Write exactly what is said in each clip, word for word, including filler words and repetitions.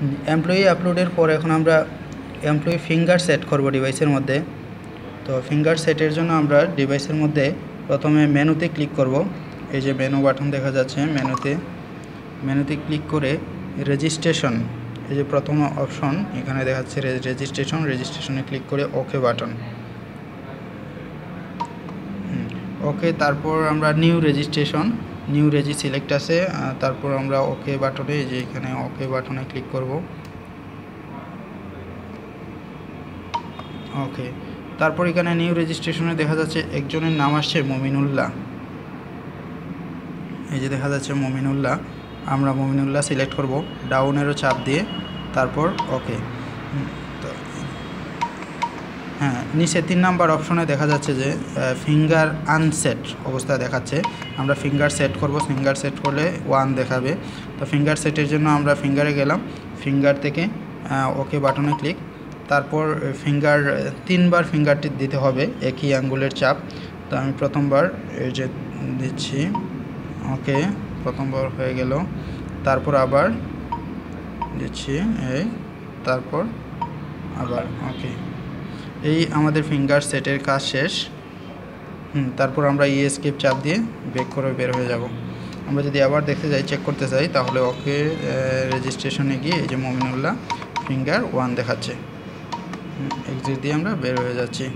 Employee আপলোডের পর এখন আমরা এমপ্লয়ি ফিঙ্গার সেট করব ডিভাইসের মধ্যে। তো ফিঙ্গার সেটের জন্য আমরা ডিভাইসের মধ্যে প্রথমে মেনুতে ক্লিক করব। এই যে মেনু বাটন দেখা যাচ্ছে, মেনুতে মেনুতে ক্লিক করে রেজিস্ট্রেশন, এই যে প্রথম অপশন এখানে দেখাচ্ছে রেজিস্ট্রেশন, রেজিস্ট্রেশনে ক্লিক করে ওকে বাটন, ওকে। তারপর আমরা new registration, new reg select আছে, তারপর আমরা ওকে বাটনে, এই যে এখানে ওকে বাটনে ক্লিক করব। ওকে, তারপর এখানে নিউ রেজিস্ট্রেশনে দেখা যাচ্ছে একজনের নাম আসছে মমিনুল্লাহ, এই যে দেখা যাচ্ছে মমিনুল্লাহ, আমরা মমিনুল্লাহ সিলেক্ট করব ডাউনেরও চাপ দিয়ে, তারপর ওকে। তো হ্যাঁ, নিচে তিন নাম্বার অপশনে দেখা যাচ্ছে যে ফিঙ্গার আনসেট অবস্থায় দেখাচ্ছে, আমরা ফিঙ্গার সেট করব। ফিঙ্গার সেট করলে ওয়ান দেখাবে। তো ফিঙ্গার সেটের জন্য আমরা ফিঙ্গারে গেলাম, ফিঙ্গার থেকে ওকে বাটনে ক্লিক, তারপর ফিঙ্গার তিনবার ফিঙ্গারটি দিতে হবে একই আঙ্গুলের চাপ। তো আমি প্রথমবার এই যে দিচ্ছি, ওকে, প্রথমবার হয়ে গেল, তারপর আবার দিচ্ছি এই, তারপর আবার ওকে। এই আমাদের ফিঙ্গার সেটের কাজ শেষ। হুম তারপর আমরা ই এসকেপ চাপ দিয়ে ব্যাক করে বের হয়ে যাব। আমরা যদি আবার দেখতে যাই, চেক করতে চাই, তাহলে ওকে রেজিস্ট্রেশনে গিয়ে এই যে মমিনুল্লাহ ফিঙ্গার ওয়ান দেখাচ্ছে, এক্সিট দিয়ে আমরা বের হয়ে যাচ্ছি।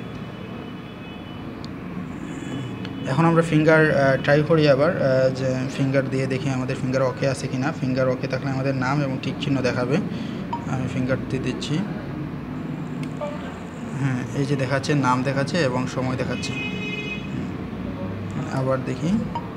এখন আমরা ফিঙ্গার ট্রাই করি আবার, যে ফিঙ্গার দিয়ে দেখি আমাদের ফিঙ্গার ওকে আছে কিনা। ফিঙ্গার ওকে থাকলে আমাদের নাম এবং টিক চিহ্ন দেখাবে। আমি ফিঙ্গার দিয়ে দিচ্ছি, হ্যাঁ এই যে দেখাচ্ছে, নাম দেখাচ্ছে এবং সময় দেখাচ্ছে। আবার দেখি,